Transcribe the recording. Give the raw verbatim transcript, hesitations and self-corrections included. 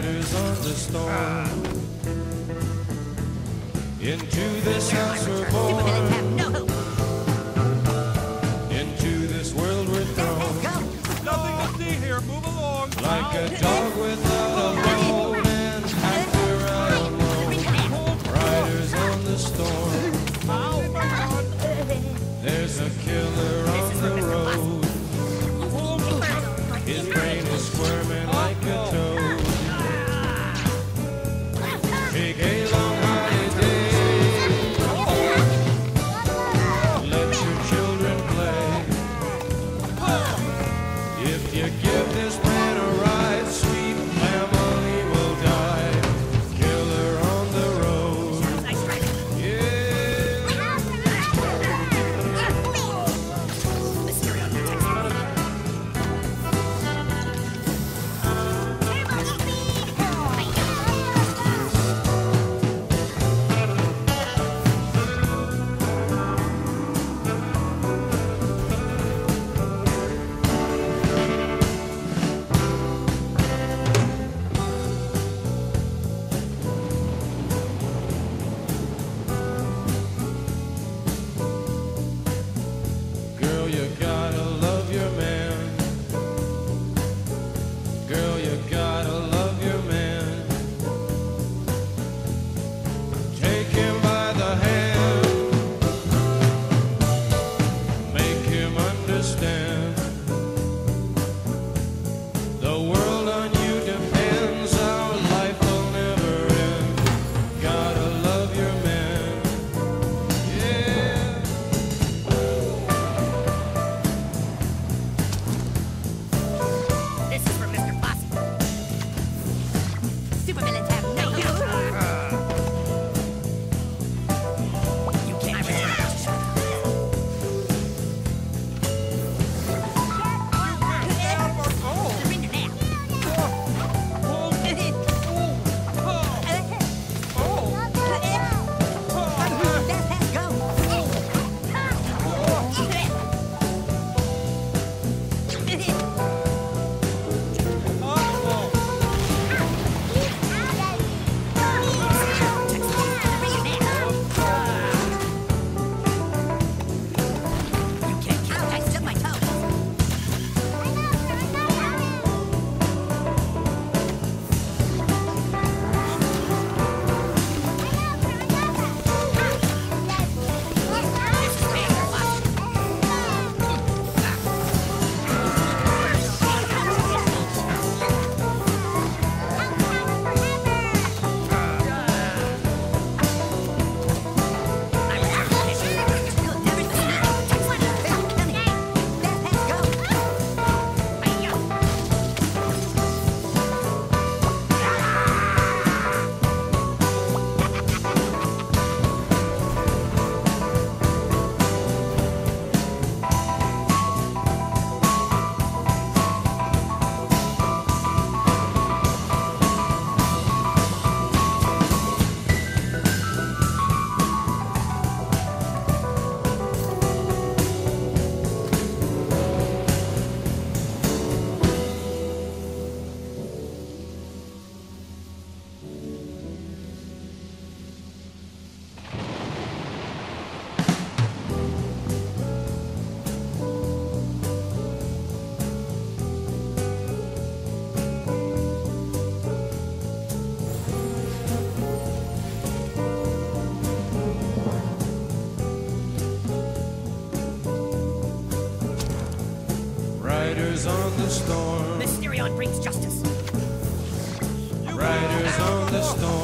riders on the storm. Into this house we're born. Into this world we're thrown. Nothing to see here. Move along. Like a dog without a bone, and half we're out alone. Riders on the storm. There's a killer on the road. His brain is squirming like a toad. Take a long holiday. Let your children play. If you give this man a ride, sweet family will die. Killer on the road. Yeah. Girl, you gotta love your man. Girl, you gotta love your man. Take him by the hand. Make him understand. The world on you depends. Our life will never end. Gotta love your man. Yeah. This is for Mister Fosse. Supervillains have no use. You can't get Surrender now. You can't kill. I stubbed my toe. This is Master Fosse. Riders on the storm. Mysterion brings justice. Riders on the storm.